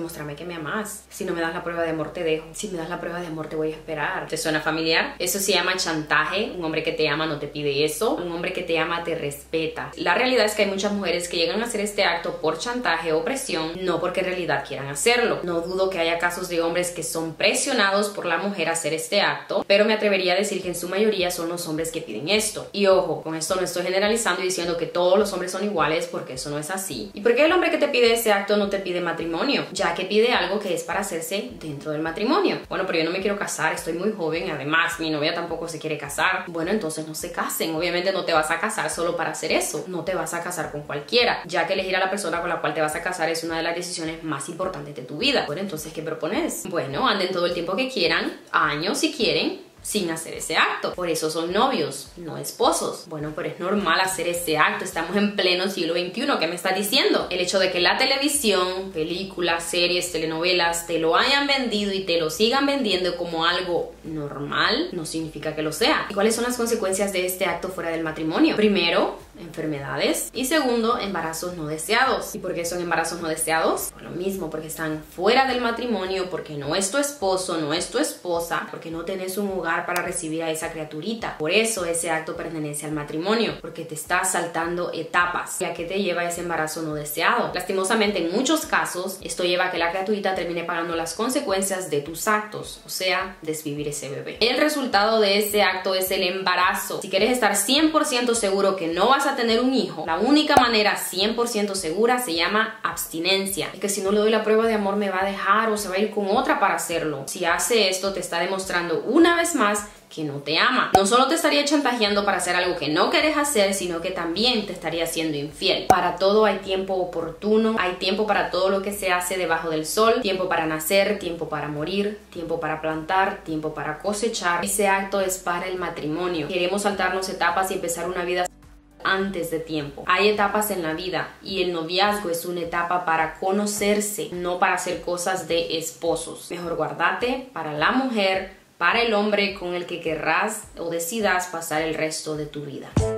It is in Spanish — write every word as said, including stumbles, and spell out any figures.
demuéstrame que me amas. Si no me das la prueba de amor, te dejo. Si me das la prueba de amor, te voy a esperar. ¿Te suena familiar? Eso se llama chantaje. Un hombre que te ama no te pide eso. Un hombre que te ama te respeta. La realidad es que hay muchas mujeres que llegan a hacer este acto por chantaje o presión, no porque en realidad quieran hacerlo. No dudo que haya casos de hombres que son presionados por la mujer a hacer este acto, pero me atrevería a decir que en su mayoría son los hombres que piden esto. Y ojo, con esto no estoy generalizando y diciendo que todos los hombres son iguales, porque eso no es así. ¿Y por qué el hombre que te pide ese acto no te pide matrimonio? Ya que pide algo que es para hacerse dentro del matrimonio. Bueno, pero yo no me quiero casar, estoy muy joven, además mi novia tampoco se quiere casar. Bueno, entonces no se casen. Obviamente no te vas a casar solo para hacer eso. No te vas a casar con cualquiera, ya que elegir a la persona con la cual te vas a casar es una de las decisiones más importantes de tu vida. Bueno, entonces, ¿qué propones? Bueno, anden todo el tiempo que quieran, años si quieren, sin hacer ese acto. Por eso son novios, no esposos. Bueno, pero es normal hacer ese acto. Estamos en pleno siglo veintiuno. ¿Qué me estás diciendo? El hecho de que la televisión, películas, series, telenovelas te lo hayan vendido y te lo sigan vendiendo como algo normal, no significa que lo sea. ¿Y cuáles son las consecuencias de este acto fuera del matrimonio? Primero, enfermedades. Y segundo, embarazos no deseados. ¿Y por qué son embarazos no deseados? Por lo mismo, porque están fuera del matrimonio, porque no es tu esposo, no es tu esposa, porque no tenés un hogar para recibir a esa criaturita. Por eso ese acto pertenece al matrimonio, porque te está saltando etapas. ¿Y a qué te lleva ese embarazo no deseado? Lastimosamente, en muchos casos, esto lleva a que la criaturita termine pagando las consecuencias de tus actos, o sea, desvivir ese bebé. El resultado de ese acto es el embarazo. Si quieres estar cien por ciento seguro que no vas a tener un hijo, la única manera cien por ciento segura se llama abstinencia. Es que si no le doy la prueba de amor me va a dejar o se va a ir con otra para hacerlo. Si hace esto, te está demostrando una vez más más que no te ama. No solo te estaría chantajeando para hacer algo que no quieres hacer, sino que también te estaría siendo infiel. Para todo hay tiempo oportuno, hay tiempo para todo lo que se hace debajo del sol, tiempo para nacer, tiempo para morir, tiempo para plantar, tiempo para cosechar. Ese acto es para el matrimonio. Queremos saltarnos etapas y empezar una vida antes de tiempo. Hay etapas en la vida y el noviazgo es una etapa para conocerse, no para hacer cosas de esposos. Mejor guárdate para la mujer, para el hombre con el que querrás o decidas pasar el resto de tu vida.